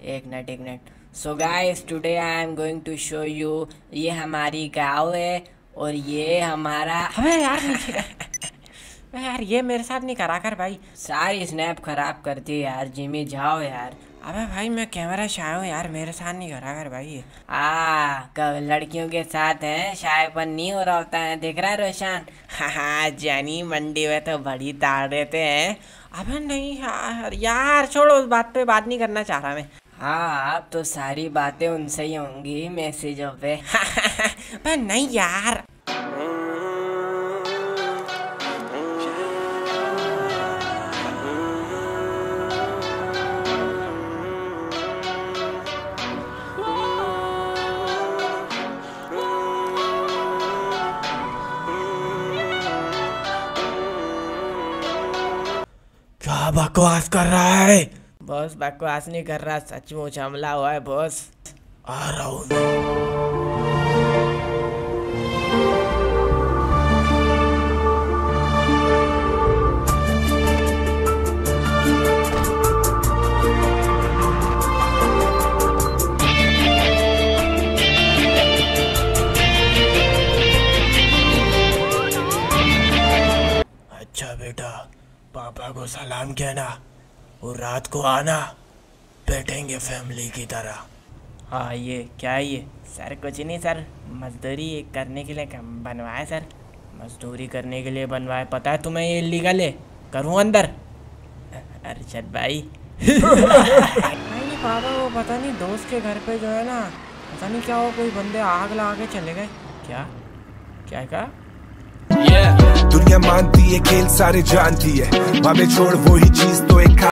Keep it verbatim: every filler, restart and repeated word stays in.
एक मिनट एक minute so guys today I am going to show you, ये हमारी गाँव है और ये हमारा। अबे यार नीचे कर। यार ये मेरे साथ नहीं करा कर भाई, सारी स्नैप खराब करती है यार। जिमी जाओ यार। अबे भाई मैं कैमरा शाय हूँ यार, मेरे साथ नहीं करा कर भाई। आ कब लड़कियों के साथ है शायपन नहीं हो रहा होता है, देख रहा है रोशन। हाँ जानी मंडी में तो बड़ी ताड़ देते हैं। अबे नहीं यार यार छोड़ो, उस बात पे बात नहीं करना चाह रहा मैं। हाँ अब तो सारी बातें उनसे ही होंगी मैसेजों पे। पर नहीं यार। क्या बकवास कर रहा है? बॉस बकवास नहीं कर रहा, सचमुच हमला हुआ है बॉस। आ रहा हूँ। अच्छा बेटा, पापा को सलाम कहना और रात को आना, बैठेंगे फैमिली की तरह। हाँ ये क्या है ये? सर कुछ नहीं सर, मजदूरी करने के लिए बनवाए सर, मजदूरी करने के लिए बनवाए। पता है तुम्हें ये इलीगल है, करूँ अंदर? अरशद भाई नहीं पापा, वो पता नहीं दोस्त के घर पे जो है ना, पता नहीं क्या हो, कोई बंदे आग लगा के चले गए। क्या क्या कहा? दुनिया मानती है खेल सारे जानती है, बाबे छोड़ वही चीज तो एक